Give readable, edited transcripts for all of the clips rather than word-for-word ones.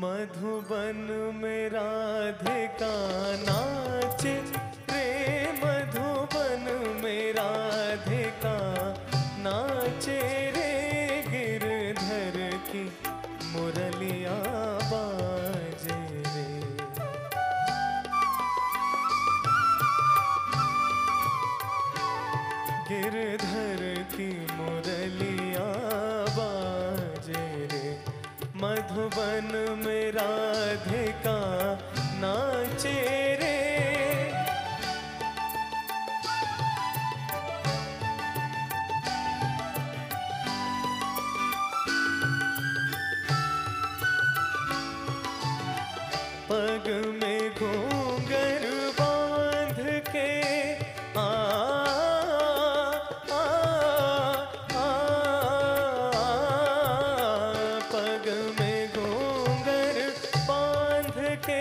मधुबन में राधिका नाचे रे, मधुबन में राधिका नाचे रे, गिरधर की मुरलिया बाजे रे। गिरधर की मुरलिया बाजे रे, मधुबन में राधिका नाचे रे। पग में घूंघर बांध के पग में घूंघर बांध के,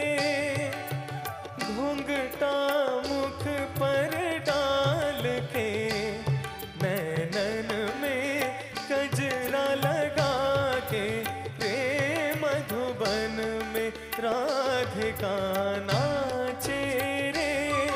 घूंघटा मुख पर डाल के, नैनन में गजरा लगा के रे, मधुबन में राधिका नाचे रे।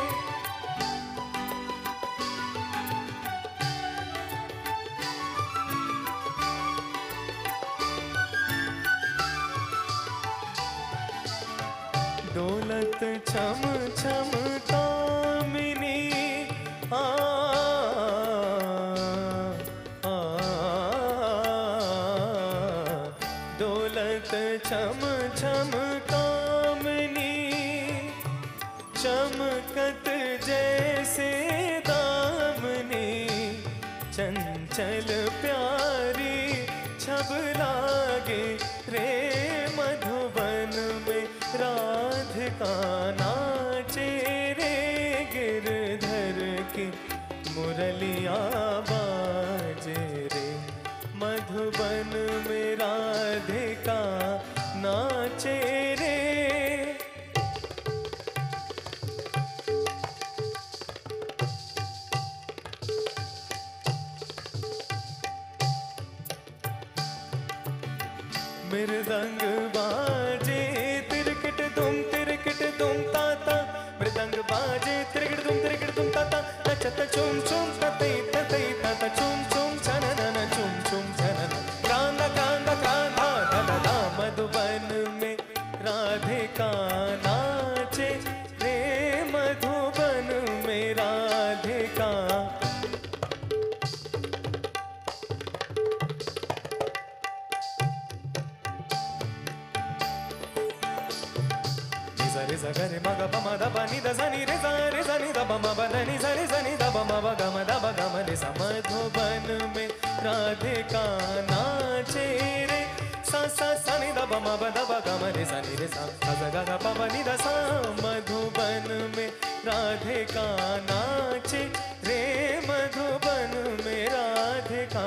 दौलत छम छम कामिनी दौलत छम छम कामिनी, चमकत जैसे दामनी, चंचल प्यारी छब लागे रे, मधुबन में राधिका नाचे रे, गिरधर की मुरलिया बाजे रे, मधुबन में राधिका नाचे रे। मृदंग बाजे तिरकिट तुम ताता, मृदंग बाजे तिरकिट तुम ताता, नचत चुम चुम ततई ततई ताता, चुम चुम छननन चुम चुम छनन, कांदा कांदा कांधा दादा, मधुबन में राधिका नाचे रे, मधुबन में राधिका। रे सा ग रे म ग प म ध प नि ध सा नि रे सा नि ध प म प ध नि सा नि ध प म प ग म ध प ग म रे सा, मधुबन में राधिका नाचे रे, सा नि ध प म प ध प ग म रे सा ग ग प प नि ध सा, मधुबन में राधिका नाचे रे, मधुबन में राधिका।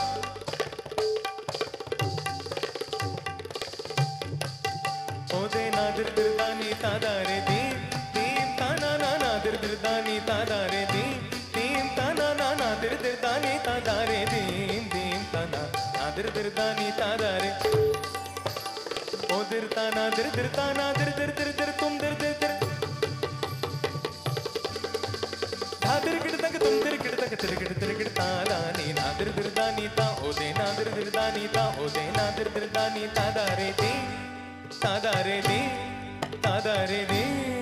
ओ दे ना दिर दिर दानी तादा रे दीम दीम ताना ना ना दिर दिर दानी तादा रे दीम दीम ताना ना ना दिर दिर दानी तादा रे दीम दीम ताना ना दिर दिर दानी तादा रे। ओ दिर ताना दिर दिर ताना दिर दिर दिर दिर तुम दिर दिर दिर, धा दिर गिड़ तक तुम दिर गिड़ तक तिर गिड़ ताला नी ना दिर दिर दानी ता, ओ दे ना दिर दिर दानी ता, ओ दे ना दिर दिर दानी तादा रे दीम तादा रे दी तादा रे दी।